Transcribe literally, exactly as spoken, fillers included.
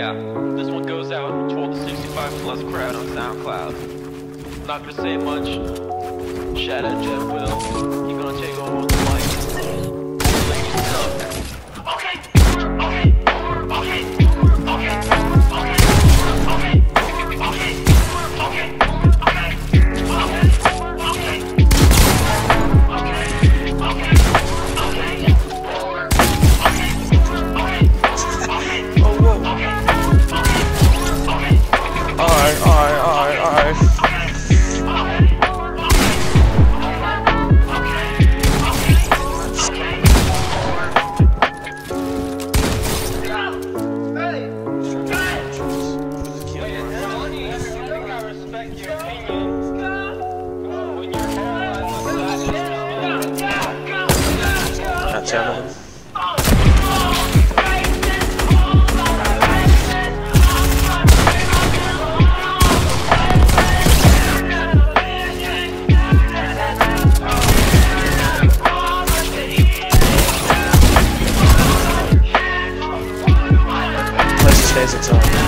Yeah, this one goes out to all the sixty-five plus crowd on SoundCloud. Not gonna say much. Shout out Jet Will. He gonna take over the mic. Ladies and gentlemen. Okay, okay, okay, okay, okay, okay, okay, okay, okay, Alright, alright, alright, alright. Gentlemen. Place stays its own.